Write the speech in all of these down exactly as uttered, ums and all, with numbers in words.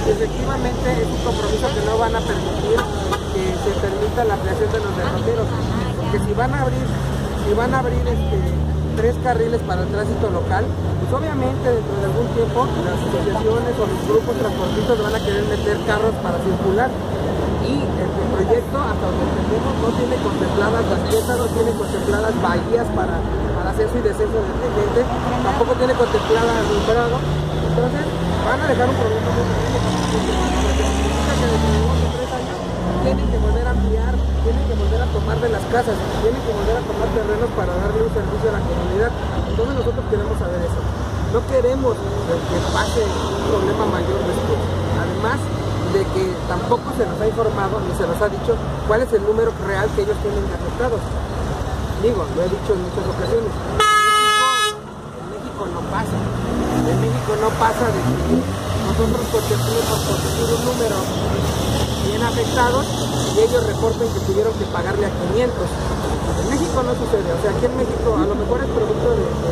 efectivamente es un compromiso que no van a permitir que se permita la ampliación de los derroteros, porque si van a abrir, si van a abrir este, tres carriles para el tránsito local, pues obviamente dentro de algún tiempo las asociaciones o los grupos transportistas van a querer meter carros para circular. Y el proyecto, hasta donde entendemos, no tiene contempladas las piezas, no tiene contempladas bahías para, para ascenso y descenso de gente, tampoco tiene contemplada alumbrado. Entonces van a dejar un problema muy grande, porque significa que dentro de dos o tres años tienen que volver a ampliar, tienen que volver a tomar de las casas, tienen que volver a tomar terrenos para darle un servicio a la comunidad. Entonces nosotros queremos saber eso. No queremos que pase un problema mayor después. Además de que tampoco se nos ha informado ni se nos ha dicho cuál es el número real que ellos tienen de afectados. Digo, lo he dicho en muchas ocasiones. En México, en México no pasa. En México no pasa de que nosotros contemplemos por decir un número bien afectados y ellos reporten que tuvieron que pagarle a quinientos. En México no sucede. O sea, aquí en México a lo mejor es producto de, de,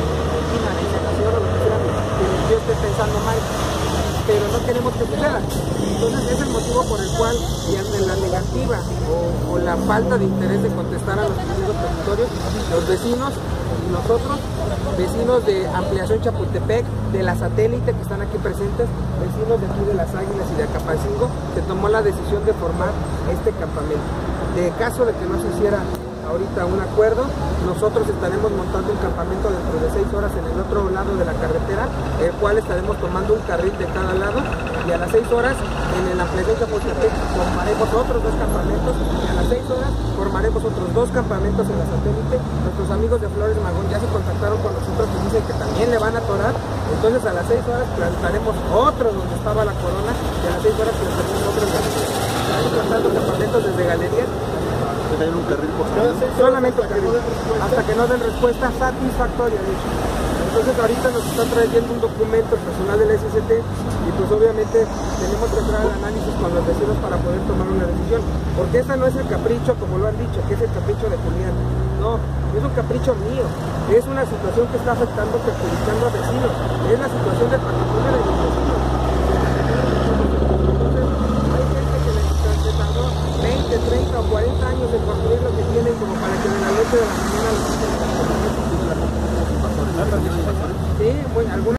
de una legislación o lo que sea, que yo esté pensando mal, pero no queremos que suceda. Entonces es el motivo por el cual, y ante la negativa o, o la falta de interés de contestar a los distintos territorios, los vecinos y nosotros, vecinos de Ampliación Chapultepec, de la Satélite que están aquí presentes, vecinos de aquí de Las Águilas y de Acapancingo, se tomó la decisión de formar este campamento. De caso de que no se hiciera ahorita un acuerdo, nosotros estaremos montando un campamento dentro de seis horas en el otro lado de la carretera, el cual estaremos tomando un carril de cada lado, y a las seis horas en el Ampliación Chapultepec formaremos otros dos campamentos, y a las seis horas formaremos otros dos campamentos en la Satélite. Nuestros amigos de Flores Magón ya se contactaron con nosotros y dicen que también le van a atorar. Entonces a las seis horas plantaremos otro donde estaba la corona, y a las seis horas plantaremos otro en la Satélite. Estamos plantando campamentos desde Galerías. ¿Hay un carril posterior? Solamente hasta que, no hasta que no den respuesta satisfactoria, de hecho. Entonces ahorita nos están trayendo un documento el personal del S S T y pues obviamente tenemos que entrar al análisis con los vecinos para poder tomar una decisión, porque esta no es el capricho como lo han dicho, que es el capricho de Julián. No, es un capricho mío, es una situación que está afectando, perjudicando a vecinos, es la situación del patrimonio de nuestro